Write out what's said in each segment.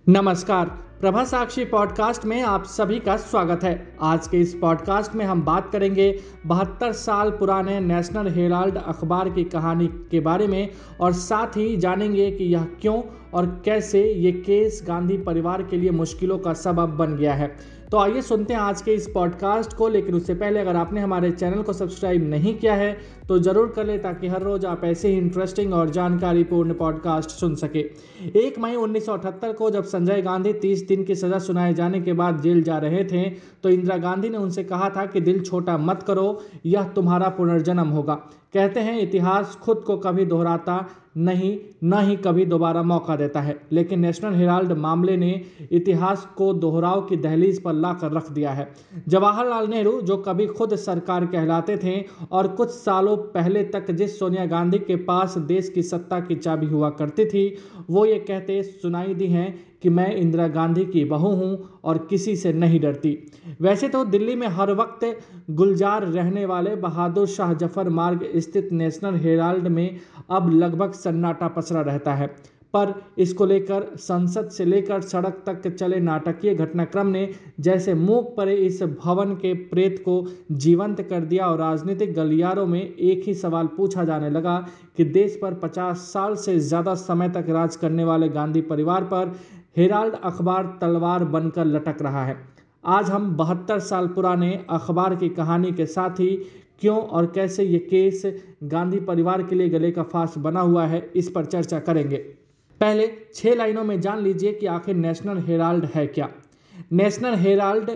नमस्कार। प्रभा साक्षी पॉडकास्ट में आप सभी का स्वागत है। आज के इस पॉडकास्ट में हम बात करेंगे 72 साल पुराने नेशनल हेराल्ड अखबार की कहानी के बारे में और साथ ही जानेंगे कि यह क्यों और कैसे ये केस गांधी परिवार के लिए मुश्किलों का सबब बन गया है। तो आइए सुनते हैं आज के इस पॉडकास्ट को। लेकिन उससे पहले अगर आपने हमारे चैनल को सब्सक्राइब नहीं किया है तो ज़रूर कर ले, ताकि हर रोज़ आप ऐसे ही इंटरेस्टिंग और जानकारीपूर्ण पॉडकास्ट सुन सके। 1 मई 1978 को जब संजय गांधी 30 दिन की सज़ा सुनाए जाने के बाद जेल जा रहे थे तो इंदिरा गांधी ने उनसे कहा था कि दिल छोटा मत करो, यह तुम्हारा पुनर्जन्म होगा। कहते हैं इतिहास खुद को कभी दोहराता नहीं, न ही कभी दोबारा मौका देता है, लेकिन नेशनल हेराल्ड मामले ने इतिहास को दोहराव की दहलीज पर लाकर रख दिया है। जवाहरलाल नेहरू, जो कभी खुद सरकार कहलाते थे और कुछ सालों पहले तक जिस सोनिया गांधी के पास देश की सत्ता की चाबी हुआ करती थी, वो ये कहते सुनाई दी हैं कि मैं इंदिरा गांधी की बहू हूं और किसी से नहीं डरती। वैसे तो दिल्ली में हर वक्त गुलजार रहने वाले बहादुर शाह जफर मार्ग स्थित नेशनल हेराल्ड में अब लगभग सन्नाटा पसरा रहता है, पर इसको लेकर संसद से लेकर सड़क तक चले नाटकीय घटनाक्रम ने जैसे मूक पड़े इस भवन के प्रेत को जीवंत कर दिया और राजनीतिक गलियारों में एक ही सवाल पूछा जाने लगा कि देश पर 50 साल से ज़्यादा समय तक राज करने वाले गांधी परिवार पर हेराल्ड अखबार तलवार बनकर लटक रहा है। आज हम 72 साल पुराने अखबार की कहानी के साथ ही क्यों और कैसे ये केस गांधी परिवार के लिए गले का फांस बना हुआ है, इस पर चर्चा करेंगे। पहले 6 लाइनों में जान लीजिए कि आखिर नेशनल हेराल्ड है क्या। नेशनल हेराल्ड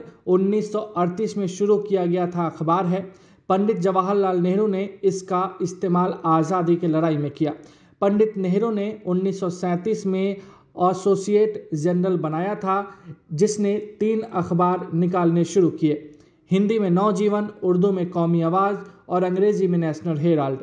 1938 में शुरू किया गया था अखबार है। पंडित जवाहरलाल नेहरू ने इसका इस्तेमाल आज़ादी की लड़ाई में किया। पंडित नेहरू ने 1937 में एसोसिएट जनरल बनाया था, जिसने 3 अखबार निकालने शुरू किए। हिंदी में नवजीवन, उर्दू में कौमी आवाज़ और अंग्रेजी में नेशनल हेराल्ड।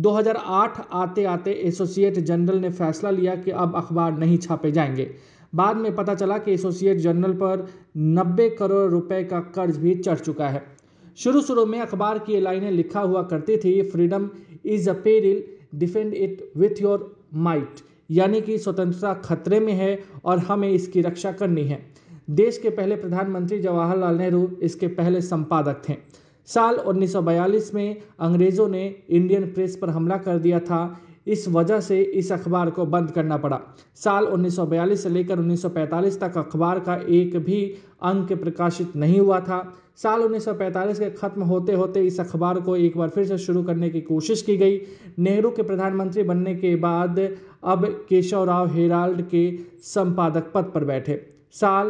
2008 आते आते एसोसिएट जनरल ने फैसला लिया कि अब अखबार नहीं छापे जाएंगे। बाद में पता चला कि एसोसिएट जनरल पर 90 करोड़ रुपए का कर्ज भी चढ़ चुका है। शुरू में अखबार की ये लाइनें लिखा हुआ करती थी, freedom is a peril, defend it with your might, यानी कि स्वतंत्रता खतरे में है और हमें इसकी रक्षा करनी है। देश के पहले प्रधानमंत्री जवाहरलाल नेहरू इसके पहले संपादक थे। साल 1942 में अंग्रेज़ों ने इंडियन प्रेस पर हमला कर दिया था, इस वजह से इस अखबार को बंद करना पड़ा। साल 1942 से लेकर 1945 तक अखबार का एक भी अंक प्रकाशित नहीं हुआ था। साल 1945 के खत्म होते होते इस अखबार को एक बार फिर से शुरू करने की कोशिश की गई। नेहरू के प्रधानमंत्री बनने के बाद अब केशव राव हेराल्ड के संपादक पद पर बैठे। साल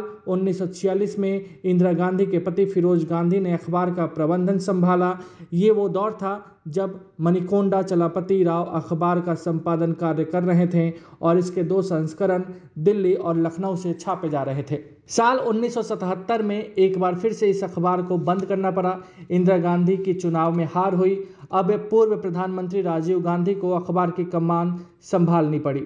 1946 में इंदिरा गांधी के पति फिरोज गांधी ने अखबार का प्रबंधन संभाला। ये वो दौर था जब मणिकोंडा चलपति राव अखबार का संपादन कार्य कर रहे थे और इसके 2 संस्करण दिल्ली और लखनऊ से छापे जा रहे थे। साल 1977 में एक बार फिर से इस अखबार को बंद करना पड़ा। इंदिरा गांधी की चुनाव में हार हुई। अब पूर्व प्रधानमंत्री राजीव गांधी को अखबार की कमान संभालनी पड़ी।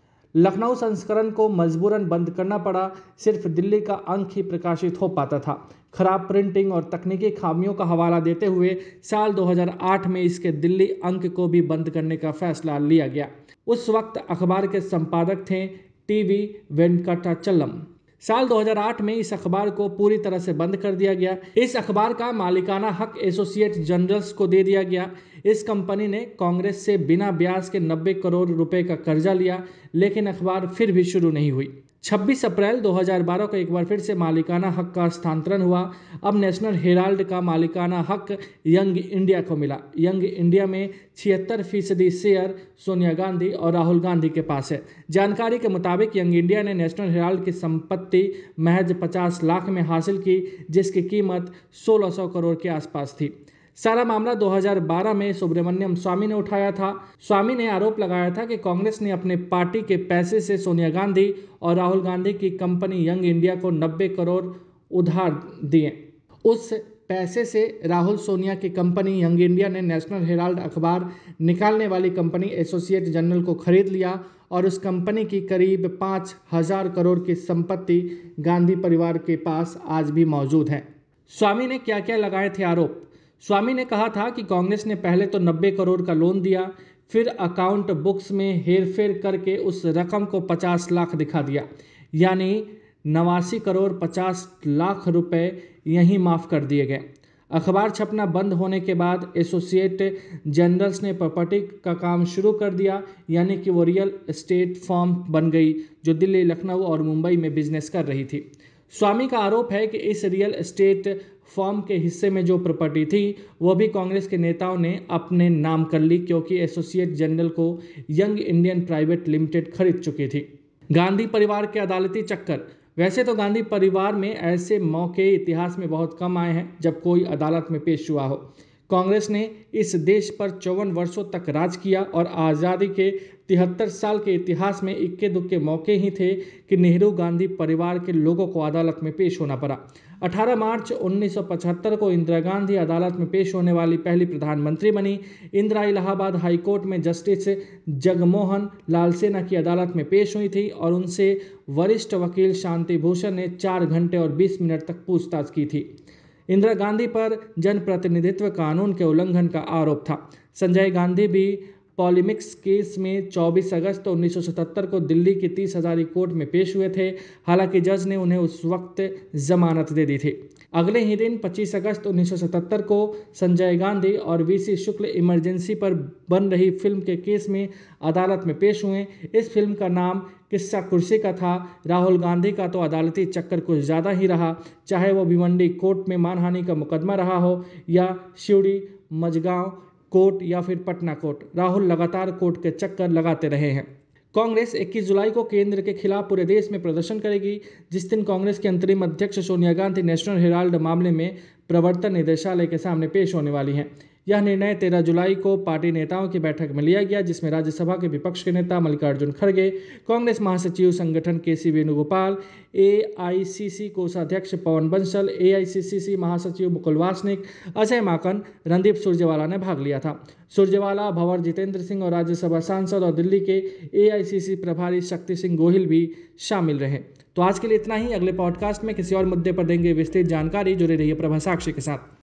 लखनऊ संस्करण को मजबूरन बंद करना पड़ा। सिर्फ दिल्ली का अंक ही प्रकाशित हो पाता था। खराब प्रिंटिंग और तकनीकी खामियों का हवाला देते हुए साल 2008 में इसके दिल्ली अंक को भी बंद करने का फैसला लिया गया। उस वक्त अखबार के संपादक थे टीवी वेंकटाचलम। साल 2008 में इस अखबार को पूरी तरह से बंद कर दिया गया। इस अखबार का मालिकाना हक एसोसिएट जनरल्स को दे दिया गया। इस कंपनी ने कांग्रेस से बिना ब्याज के 90 करोड़ रुपए का कर्जा लिया, लेकिन अखबार फिर भी शुरू नहीं हुई। 26 अप्रैल 2012 को एक बार फिर से मालिकाना हक का हस्तांतरण हुआ। अब नेशनल हेराल्ड का मालिकाना हक यंग इंडिया को मिला। यंग इंडिया में 76% शेयर सोनिया गांधी और राहुल गांधी के पास है। जानकारी के मुताबिक यंग इंडिया ने नेशनल हेराल्ड की संपत्ति महज 50 लाख में हासिल की, जिसकी कीमत 1600 करोड़ के आसपास थी। सारा मामला 2012 में सुब्रमण्यम स्वामी ने उठाया था। स्वामी ने आरोप लगाया था कि कांग्रेस ने अपने पार्टी के पैसे से सोनिया गांधी और राहुल गांधी की कंपनी यंग इंडिया को 90 करोड़ उधार दिए। उस पैसे से राहुल सोनिया की कंपनी यंग इंडिया ने नेशनल हेराल्ड अखबार निकालने वाली कंपनी एसोसिएट जनरल को खरीद लिया और उस कंपनी की करीब 5000 करोड़ की संपत्ति गांधी परिवार के पास आज भी मौजूद है। स्वामी ने क्या क्या लगाए थे आरोप। स्वामी ने कहा था कि कांग्रेस ने पहले तो 90 करोड़ का लोन दिया, फिर अकाउंट बुक्स में हेरफेर करके उस रकम को 50 लाख दिखा दिया। यानी 89 करोड़ 50 लाख रुपए यहीं माफ़ कर दिए गए। अखबार छपना बंद होने के बाद एसोसिएट जनरल्स ने प्रॉपर्टी का काम शुरू कर दिया, यानी कि वो रियल एस्टेट फर्म बन गई जो दिल्ली, लखनऊ और मुंबई में बिजनेस कर रही थी। स्वामी का आरोप है कि इस रियल एस्टेट फर्म के हिस्से में जो प्रॉपर्टी थी वो भी कांग्रेस के नेताओं ने अपने नाम कर ली, क्योंकि एसोसिएट जनरल को यंग इंडियन प्राइवेट लिमिटेड खरीद चुकी थी। गांधी परिवार के अदालती चक्कर। वैसे तो गांधी परिवार में ऐसे मौके इतिहास में बहुत कम आए हैं जब कोई अदालत में पेश हुआ हो। कांग्रेस ने इस देश पर 54 वर्षों तक राज किया और आज़ादी के 73 साल के इतिहास में इक्के दुक्के मौके ही थे कि नेहरू गांधी परिवार के लोगों को अदालत में पेश होना पड़ा। 18 मार्च 1975 को इंदिरा गांधी अदालत में पेश होने वाली पहली प्रधानमंत्री बनी। इंदिरा इलाहाबाद हाई कोर्ट में जस्टिस जगमोहन लाल सेना की अदालत में पेश हुई थी और उनसे वरिष्ठ वकील शांति भूषण ने 4 घंटे और 20 मिनट तक पूछताछ की थी। इंदिरा गांधी पर जनप्रतिनिधित्व कानून के उल्लंघन का आरोप था। संजय गांधी भी पॉलिमिक्स केस में 24 अगस्त 1977 को दिल्ली की 30 हजारी कोर्ट में पेश हुए थे। हालांकि जज ने उन्हें उस वक्त जमानत दे दी थी। अगले ही दिन 25 अगस्त 1977 को संजय गांधी और वीसी शुक्ल इमरजेंसी पर बन रही फिल्म के केस में अदालत में पेश हुए। इस फिल्म का नाम किस्सा कुर्सी का था। राहुल गांधी का तो अदालती चक्कर कुछ ज़्यादा ही रहा, चाहे वो भिवंडी कोर्ट में मानहानि का मुकदमा रहा हो या शिवड़ी मझगांव कोर्ट या फिर पटना कोर्ट। राहुल लगातार कोर्ट के चक्कर लगाते रहे हैं। कांग्रेस 21 जुलाई को केंद्र के खिलाफ पूरे देश में प्रदर्शन करेगी। जिस दिन कांग्रेस के अंतरिम अध्यक्ष सोनिया गांधी नेशनल हेराल्ड मामले में प्रवर्तन निदेशालय के सामने पेश होने वाली हैं। यह निर्णय 13 जुलाई को पार्टी नेताओं की बैठक में लिया गया, जिसमें राज्यसभा के विपक्ष के नेता मल्लिकार्जुन खड़गे, कांग्रेस महासचिव संगठन केसी वेणुगोपाल, एआईसीसी कोषाध्यक्ष पवन बंसल, एआईसीसी महासचिव मुकुल वासनिक, अजय माकन, रणदीप सुरजेवाला ने भाग लिया था। सुरजेवाला, भंवर जितेंद्र सिंह और राज्यसभा सांसद और दिल्ली के एआईसीसी प्रभारी शक्ति सिंह गोहिल भी शामिल रहे। तो आज के लिए इतना ही। अगले पॉडकास्ट में किसी और मुद्दे पर देंगे विस्तृत जानकारी। जुड़े रहिए प्रभा साक्षी के साथ।